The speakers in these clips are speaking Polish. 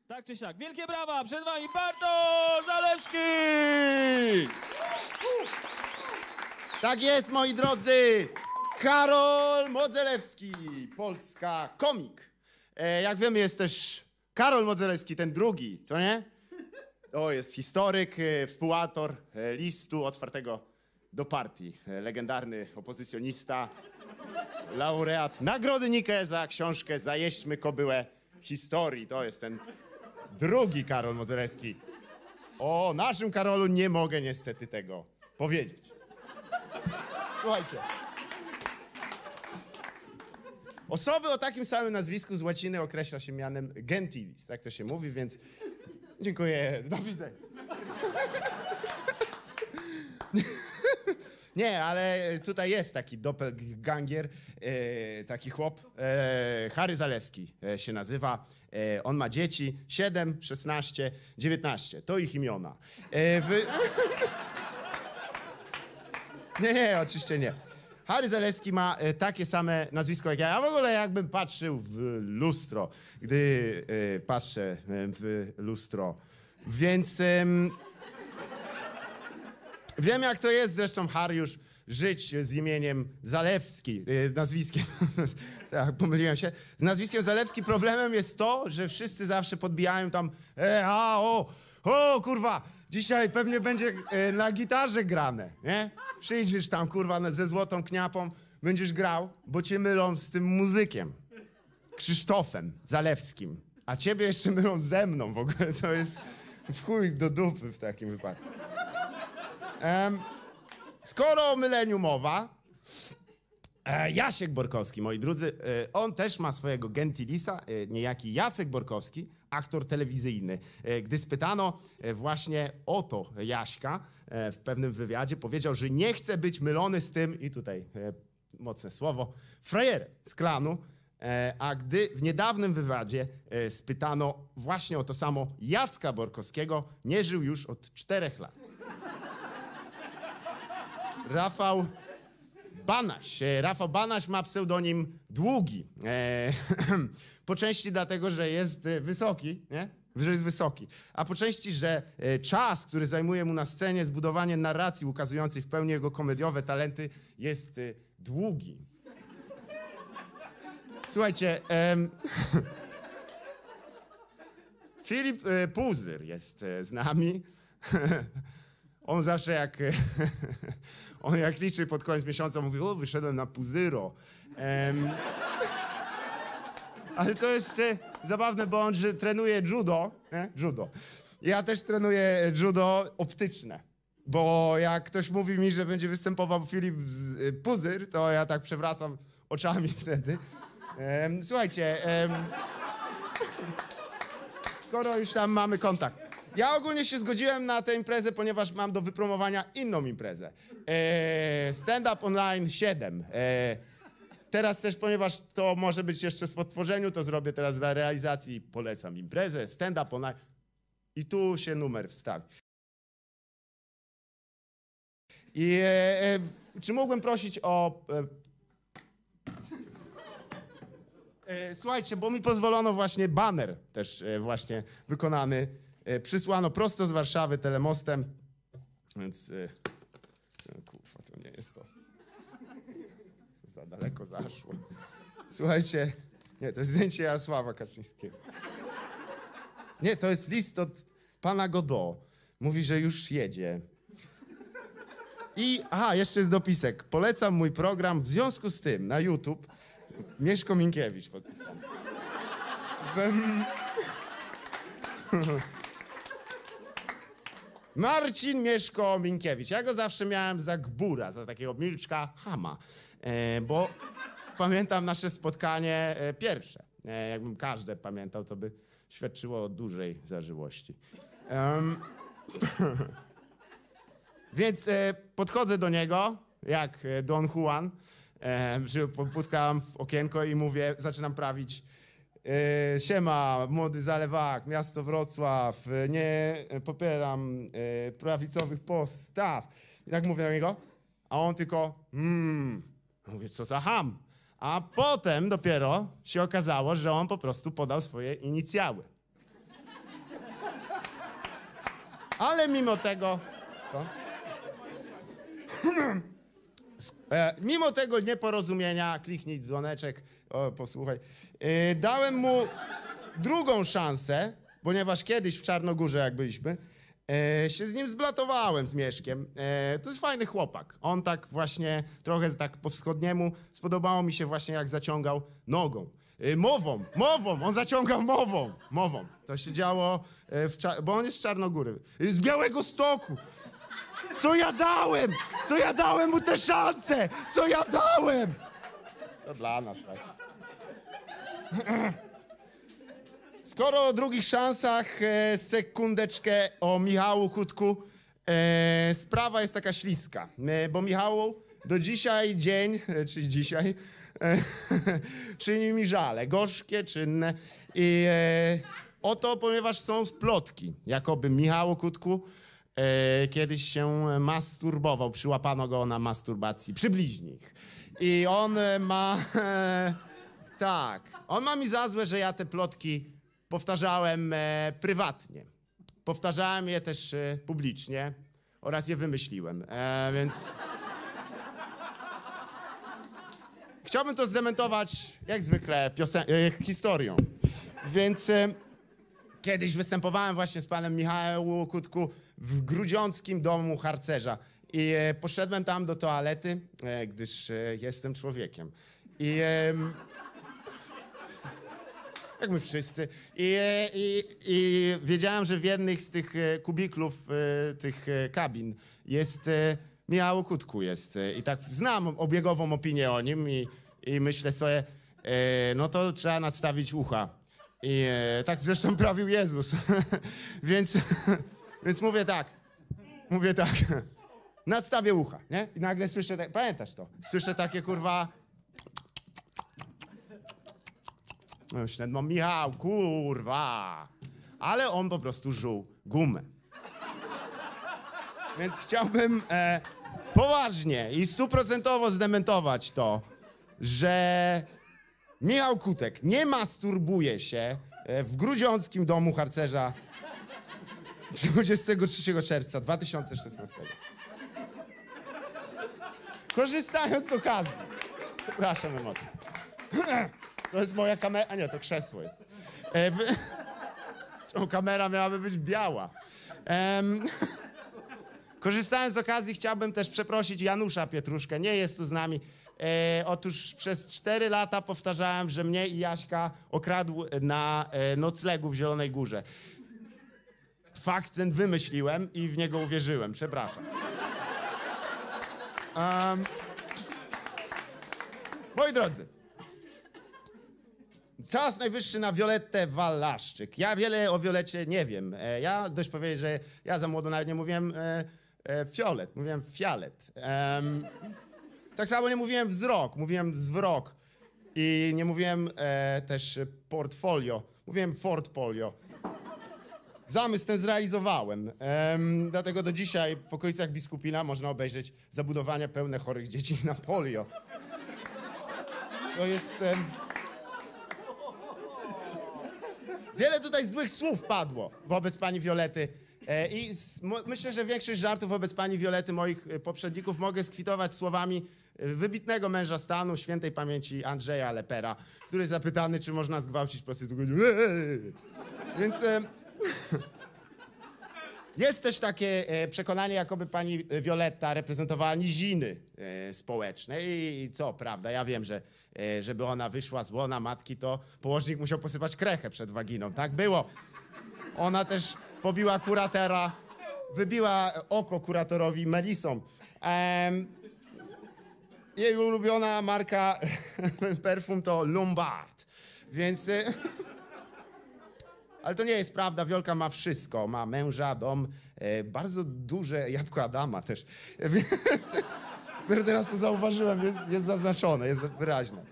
Tak czy siak. Wielkie brawa! Przed wami Bartosz Zalewski! Tak jest, moi drodzy! Karol Modzelewski, Polska komik. Jak wiemy, jest też Karol Modzelewski, ten drugi, co nie? To jest historyk, współautor listu otwartego do partii. Legendarny opozycjonista, laureat Nagrody Nike za książkę Zajeźdźmy kobyłę historii. To jest ten drugi Karol Modzelewski. O naszym Karolu nie mogę niestety tego powiedzieć. Słuchajcie. Osoby o takim samym nazwisku z łaciny określa się mianem gentilis. Tak to się mówi, więc dziękuję. Do widzenia. Nie, ale tutaj jest taki doppelganger, taki chłop, Harry Zalewski się nazywa. On ma dzieci, 7, 16, 19. To ich imiona. Nie, oczywiście nie. Harry Zalewski ma takie same nazwisko jak ja. Ja w ogóle jakbym patrzył w lustro, gdy patrzę w lustro. Więc wiem, jak to jest zresztą, Harry, już żyć z imieniem Zalewski, nazwiskiem, tak, pomyliłem się, z nazwiskiem Zalewski. Problemem jest to, że wszyscy zawsze podbijają tam, kurwa, dzisiaj pewnie będzie na gitarze grane, nie? Przyjdziesz tam, kurwa, ze złotą kniapą, będziesz grał, bo cię mylą z tym muzykiem, Krzysztofem Zalewskim, a ciebie jeszcze mylą ze mną w ogóle, to jest w chuj do dupy w takim wypadku. Skoro o myleniu mowa, Jasiek Borkowski, moi drodzy, on też ma swojego gentilisa, niejaki Jacek Borkowski, aktor telewizyjny. Gdy spytano właśnie o to Jaśka w pewnym wywiadzie, powiedział, że nie chce być mylony z tym, i tutaj mocne słowo, frajerem z klanu. A gdy w niedawnym wywiadzie spytano właśnie o to samo Jacka Borkowskiego, nie żył już od 4 lat. Rafał Banaś ma pseudonim Długi. Po części dlatego, że jest wysoki, nie? Że jest wysoki. A po części, że czas, który zajmuje mu na scenie zbudowanie narracji ukazującej w pełni jego komediowe talenty, jest długi. Słuchajcie, Filip Puzyr jest z nami. On zawsze jak liczy pod koniec miesiąca, mówi, o, wyszedłem na Puzyro. Ale to jest zabawne, bo on trenuje judo, nie? Judo. Ja też trenuję judo optyczne, bo jak ktoś mówi mi, że będzie występował Filip Puzyr, to ja tak przewracam oczami wtedy. Słuchajcie, skoro już tam mamy kontakt. Ja ogólnie się zgodziłem na tę imprezę, ponieważ mam do wypromowania inną imprezę. Stand Up Online 7. Teraz też, ponieważ to może być jeszcze w odtworzeniu, to zrobię teraz dla realizacji, polecam imprezę Stand Up Online. I tu się numer wstawi. I czy mógłbym prosić o... Słuchajcie, bo mi pozwolono właśnie baner też właśnie wykonany. Przysłano prosto z Warszawy telemostem, więc kurwa, to nie jest to. Co za daleko zaszło. Słuchajcie, nie, to jest zdjęcie Jarosława Kaczyńskiego. Nie, to jest list od pana Godot. Mówi, że już jedzie. I, jeszcze jest dopisek. Polecam mój program w związku z tym na YouTube. Mieszko Minkiewicz podpisany. Marcin Mieszko Minkiewicz. Ja go zawsze miałem za gbura, za takiego milczka chama, bo pamiętam nasze spotkanie pierwsze. Jakbym każde pamiętał, to by świadczyło o dużej zażyłości. Więc podchodzę do niego, jak Don Juan, putkam w okienko i mówię, zaczynam prawić. Siema, młody Zalewak, miasto Wrocław, nie popieram prawicowych postaw. I tak mówię do niego, a on tylko, mówię, co za ham. A potem dopiero się okazało, że on po prostu podał swoje inicjały. Ale mimo tego... Co? Mimo tego nieporozumienia, kliknij dzwoneczek, posłuchaj, dałem mu drugą szansę, ponieważ kiedyś w Czarnogórze, jak byliśmy, się z nim zblatowałem, z Mieszkiem. To jest fajny chłopak. On tak właśnie trochę tak po wschodniemu, spodobało mi się właśnie, jak zaciągał nogą. Mową, on zaciągał mową. To się działo, bo on jest z Czarnogóry, z Białegostoku. Co ja dałem mu tę szansę? Co ja dałem? To dla nas, tak. Skoro o drugich szansach, sekundeczkę o Michału Kutku. Sprawa jest taka śliska, bo Michał do dzisiaj czyli dzisiaj, czyni mi żale, gorzkie, czynne. I oto, ponieważ są plotki, jakoby Michał Kutku kiedyś się masturbował, przyłapano go na masturbacji przy bliźnich. I on ma, on ma mi za złe, że ja te plotki powtarzałem prywatnie. Powtarzałem je też publicznie oraz je wymyśliłem, więc... Chciałbym to zdementować, jak zwykle, historią. Więc kiedyś występowałem właśnie z panem Michałem Kutku w grudziąckim domu harcerza. I poszedłem tam do toalety, gdyż jestem człowiekiem. I jak my wszyscy. I wiedziałem, że w jednych z tych kubiklów, tych kabin jest Michał Kutku jest. I tak znam obiegową opinię o nim i myślę sobie, no to trzeba nadstawić ucha. I tak zresztą prawił Jezus. więc mówię tak, nadstawię ucha, nie? I nagle słyszę, pamiętasz to? Słyszę takie kurwa... Myślę, no Michał, kurwa. Ale on po prostu żuł gumę. Więc chciałbym poważnie i 100% zdementować to, że Michał Kutek nie masturbuje się w grudziąckim domu harcerza 23 czerwca 2016. Korzystając z okazji. Przepraszam emocje. To jest moja kamera. A nie, to krzesło jest. Czemu kamera miałaby być biała? Korzystając z okazji, chciałbym też przeprosić Janusza Pietruszkę. Nie jest tu z nami. Otóż przez 4 lata powtarzałem, że mnie i Jaśka okradł na noclegu w Zielonej Górze. Fakt ten wymyśliłem i w niego uwierzyłem. Przepraszam. Moi drodzy, czas najwyższy na Violettę Walaszczyk. Ja wiele o Violecie nie wiem. Ja dość powiedzieć, że ja za młodo nawet nie mówiłem fiolet, mówiłem fialet. Tak samo nie mówiłem wzrok, mówiłem zwrok. I nie mówiłem też portfolio, mówiłem Fortfolio. Zamysł ten zrealizowałem. Dlatego do dzisiaj w okolicach Biskupina można obejrzeć zabudowania pełne chorych dzieci na polio. To jest... Wiele tutaj złych słów padło wobec pani Violety. Myślę, że większość żartów wobec pani Violety, moich poprzedników, mogę skwitować słowami wybitnego męża stanu, świętej pamięci Andrzeja Lepera, który zapytany, czy można zgwałcić prostytutkę. Więc jest też takie przekonanie, jakoby pani Violetta reprezentowała niziny społeczne. I co, prawda, ja wiem, że żeby ona wyszła z łona matki, to położnik musiał posypać krechę przed waginą. Tak było. Ona też pobiła kuratera, wybiła oko kuratorowi Melisą. Jej ulubiona marka perfum to Lombard. Więc... Ale to nie jest prawda, Wiolka ma wszystko. Ma męża, dom, bardzo duże jabłko Adama też. Teraz to zauważyłem, jest zaznaczone, jest wyraźne.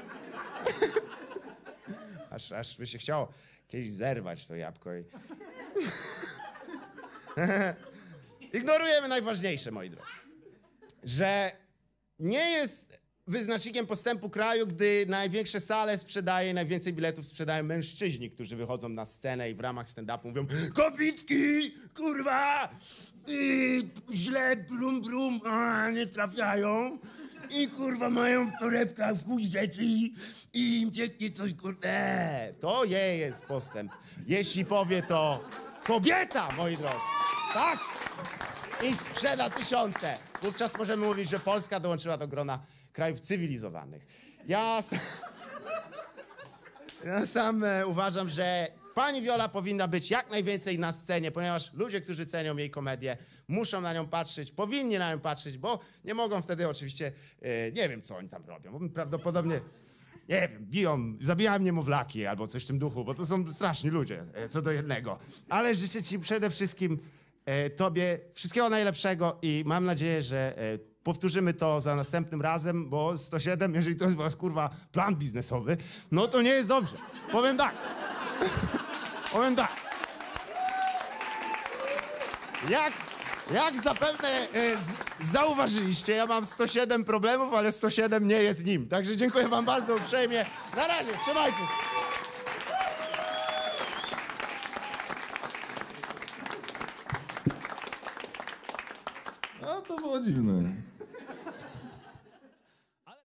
Aż by się chciało kiedyś zerwać to jabłko. Ignorujemy najważniejsze, moi drodzy. Że nie jest wyznacznikiem postępu kraju, gdy największe sale sprzedaje, najwięcej biletów sprzedają mężczyźni, którzy wychodzą na scenę i w ramach stand-upu mówią: kobitki, kurwa, źle, brum, brum, nie trafiają. I kurwa mają w torebkach w chuj rzeczy i im cieknie coś, kurde. To jest postęp. Jeśli powie to kobieta, moi drodzy. Tak? I sprzeda tysiące. Wówczas możemy mówić, że Polska dołączyła do grona krajów cywilizowanych. Ja sam uważam, że pani Viola powinna być jak najwięcej na scenie, ponieważ ludzie, którzy cenią jej komedię, muszą na nią patrzeć, powinni na nią patrzeć, bo nie mogą wtedy oczywiście, nie wiem, co oni tam robią, bo prawdopodobnie, nie wiem, biją, zabijają niemowlaki albo coś w tym duchu, bo to są straszni ludzie, co do jednego. Ale życzę ci przede wszystkim tobie wszystkiego najlepszego i mam nadzieję, że powtórzymy to za następnym razem, bo 107, jeżeli to jest was, kurwa, plan biznesowy, no to nie jest dobrze. Powiem tak. Powiem tak. Jak zapewne zauważyliście, ja mam 107 problemów, ale 107 nie jest nim. Także dziękuję wam bardzo uprzejmie. Na razie, trzymajcie się. A to było dziwne.